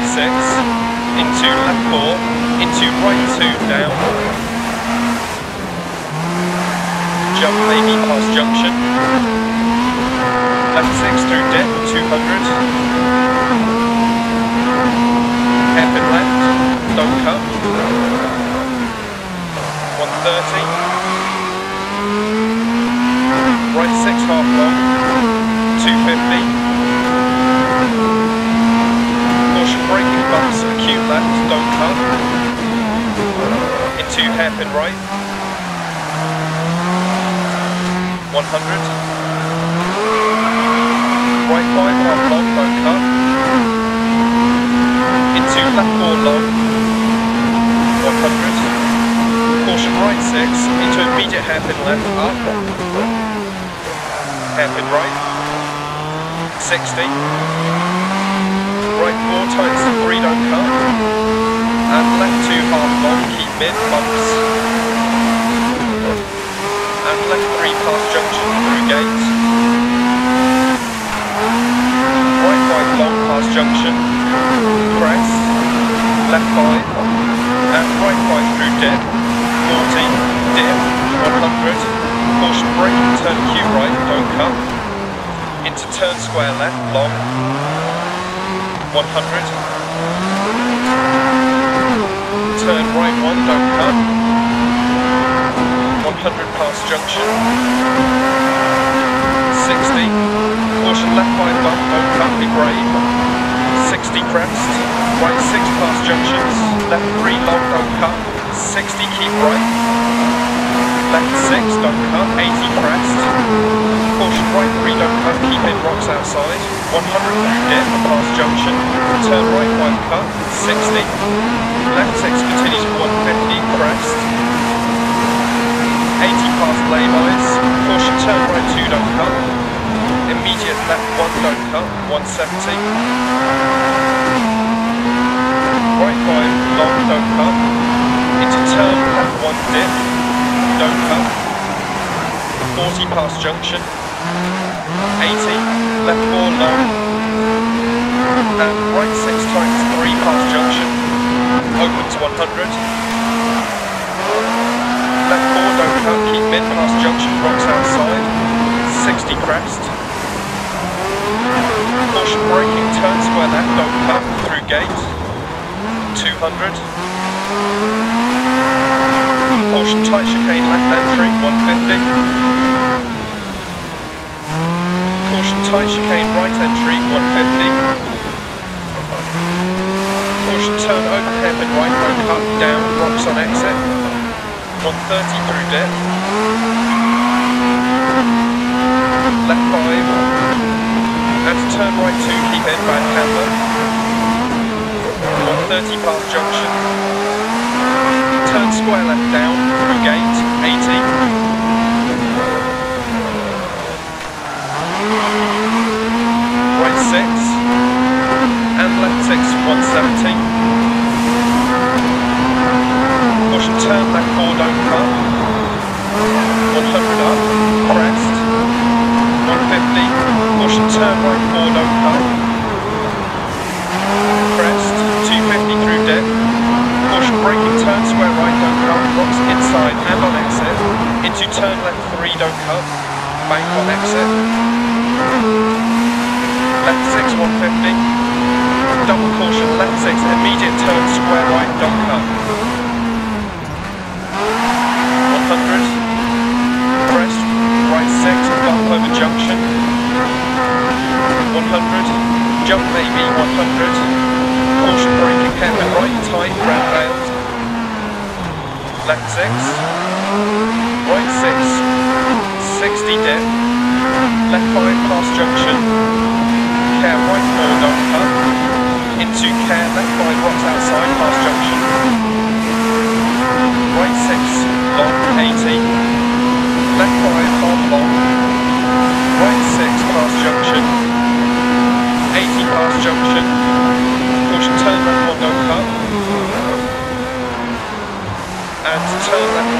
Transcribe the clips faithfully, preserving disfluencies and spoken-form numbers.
six, into left four, into right two, down. Jump maybe past junction. Left six through dip, two hundred. Hairpin left, don't cut. one thirty. Right six half long, two fifty. Caution braking bumps, acute left, don't cut. Into hairpin right. one hundred. Right five half long, don't cut. Into left four long. one hundred. Caution right six, into immediate hairpin left, up. Hairpin right. sixty. Right four times three, don't cut. And left two half long, keep mid, bumps. And left three past junction, through gate. Right five long past junction, crest. Left five. And right five through dip. forty, dip, one hundred. Caution braking, turn Q right, don't cut. Into turn square left, long. one hundred. Turn right one, don't cut. one hundred past junction. sixty. Caution left five bump, don't cut, be brave. sixty crest. Right six past junctions. Left three long, don't cut. sixty keep right. Left six, don't cut. eighty crest. Caution right three, don't cut. Keep in rocks outside. one hundred dip past junction. Turn right one cut. sixty. Left six continues one fifty crest. eighty past lay-bys. Caution turn right two, don't cut. Immediate left one, don't cut. one seventy. Right five long, don't cut. Into turn left one dip, don't cut. forty past junction. eighty, left four long. And right six times three past junction. Open to one hundred. Left four, don't cut, keep mid past junction, rocks outside. sixty crest. Caution braking, turn square left, don't cut, through gate. two hundred. Caution tight chicane left entry, one fifty. Caution tight chicane right entry, one fifty. Caution turn open hairpin right, don't cut, down, rocks on exit. one thirty through dip. Left five. And turn right two, keep in, bad camber. one thirty past junction. Turn square left down, through gate, eighty. Right six. And left six, one seventy. Caution turn left four, don't cut. one hundred up, crest. one fifty. Caution turn right four, don't cut. Crest, two fifty through dip. Caution braking, turn square right, don't cut. Rocks inside and on exit. Into turn left three, don't cut. Bank on exit. Left six, one fifty. Double caution, left six, immediate turn square right, don't cut. one hundred. Crest, right six, bump over junction. one hundred. Jump maybe, one hundred. Caution braking, hairpin right, tight, round rails. Left six. Right six. sixty dip. Left five past junction. Care right four, don't cut. Into care, left five rocks outside, past junction. Right six, long, eighty. Left five, half long. Right six, past junction. eighty past junction. Caution turn left one, don't cut. And turn left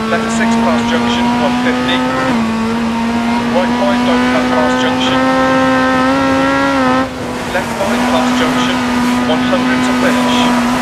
left six past junction, one fifty, right five don't cut past junction, left five past junction, one hundred to finish.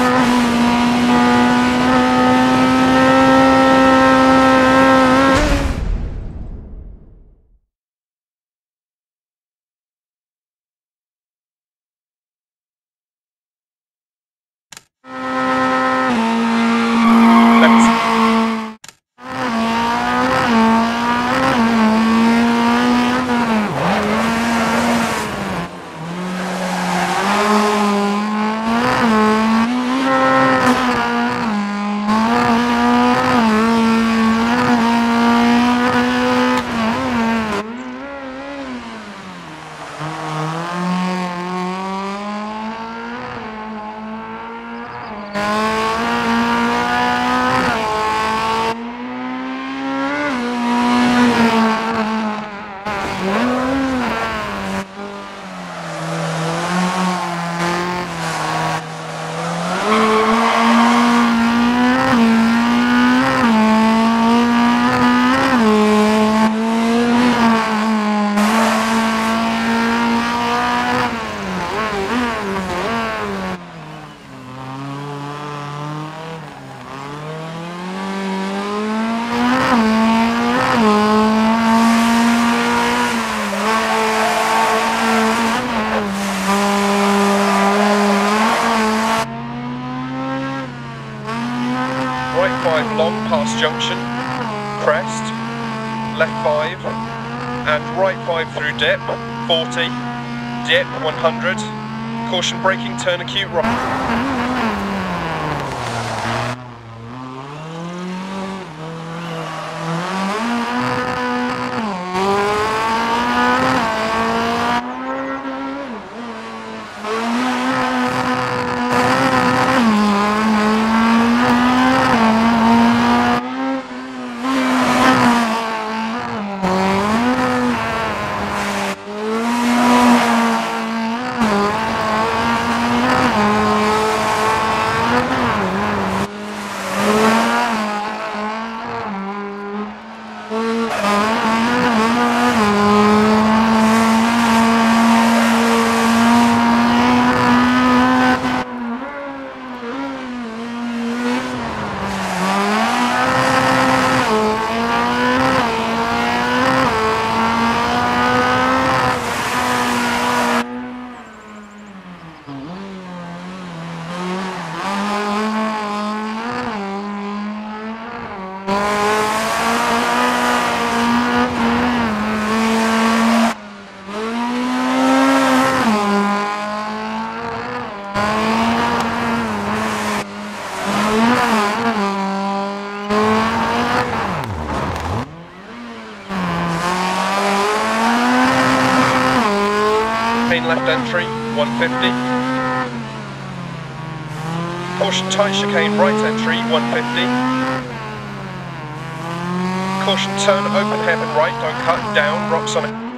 Long past junction, crest, left five, and right five through dip, forty, dip, one hundred, caution braking, turn acute right. Left entry, one fifty. Caution tight chicane, right entry, one fifty. Caution turn, open hairpin right, don't cut, down, rocks on it.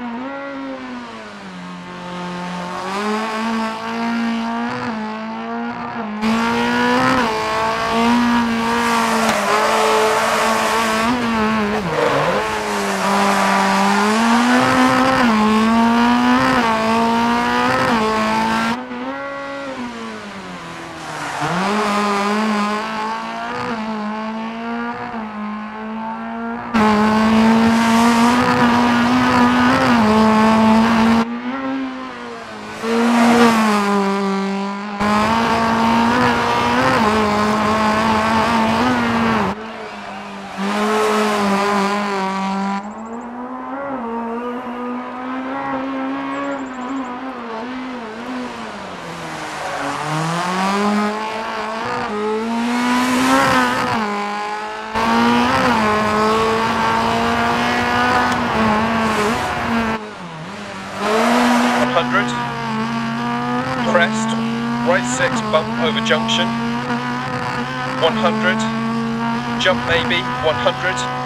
Crest, right six, bump over junction, one hundred, jump maybe, one hundred,